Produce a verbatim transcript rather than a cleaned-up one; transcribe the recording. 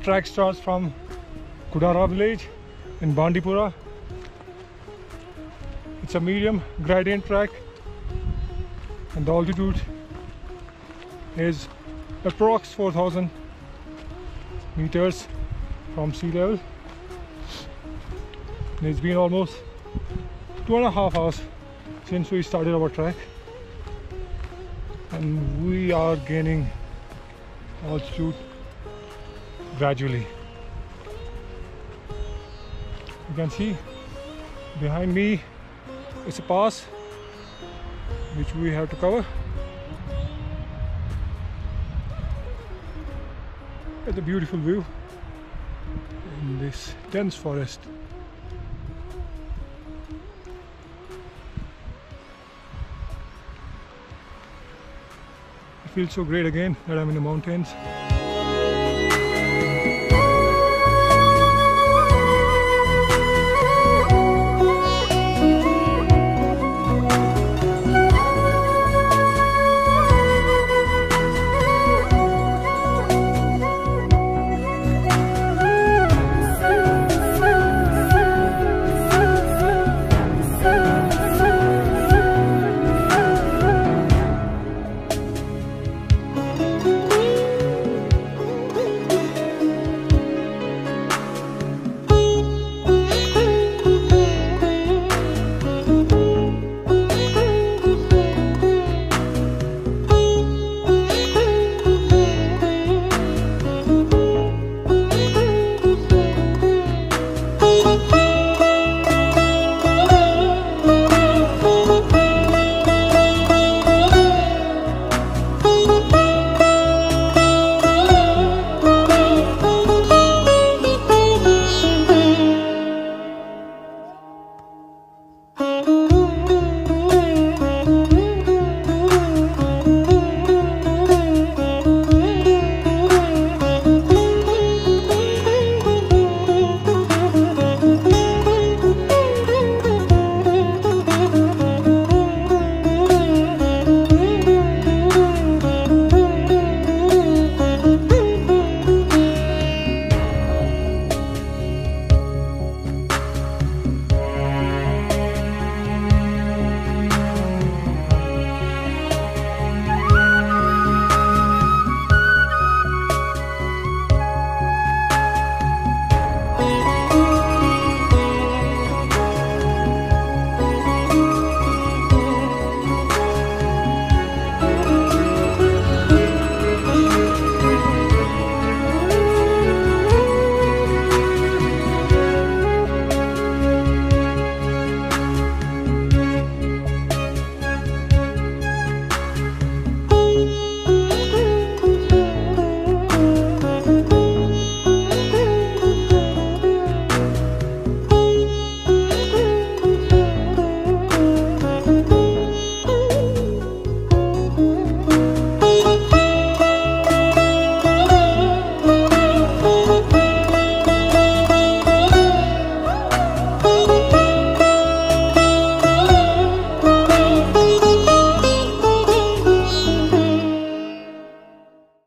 track starts from Kudara village in Bandipura. It's a medium gradient track and the altitude is approx four thousand meters from sea level. And it's been almost two and a half hours since we started our trek, and we are gaining altitude gradually. You can see behind me is a pass which we have to cover. It's a beautiful view in this dense forest. It feels so great again that I'm in the mountains.